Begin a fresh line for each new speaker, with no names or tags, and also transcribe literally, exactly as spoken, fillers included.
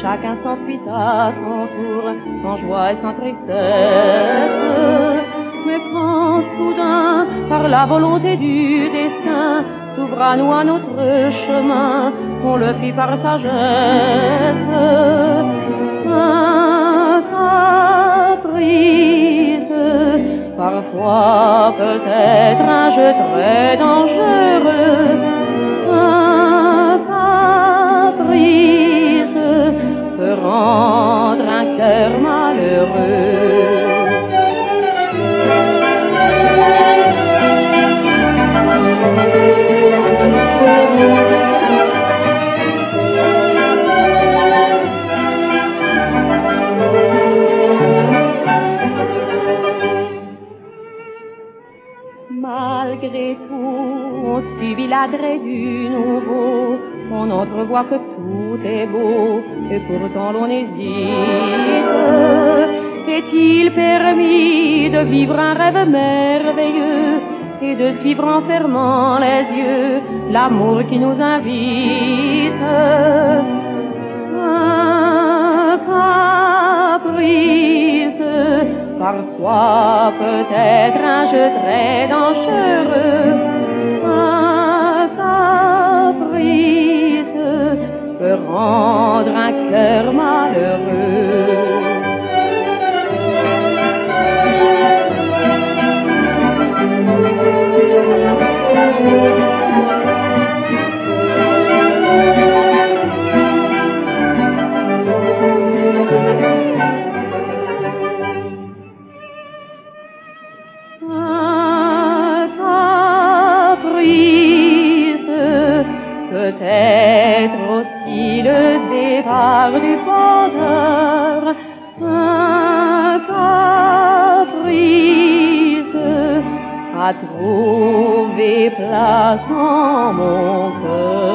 chacun s'enfuit à son tour, sans joie et sans tristesse. Mais quand soudain, par la volonté du destin, s'ouvre à nous un autre chemin, on le fit par sagesse. Un caprice, parfois peut-être un jeu très dangereux. Un caprice peut rendre un cœur malheureux. Malgré tout, on subit l'agrès du nouveau, on entrevoit que tout est beau, et pourtant l'on hésite. Est-il permis de vivre un rêve merveilleux, et de suivre en fermant les yeux l'amour qui nous invite? Un caprice, parfois peut-être un jeu très dangereux. Un caprice peut rendre un cœur malheureux. Peut-être aussi le départ du bonheur, un caprice a trouvé place en mon cœur.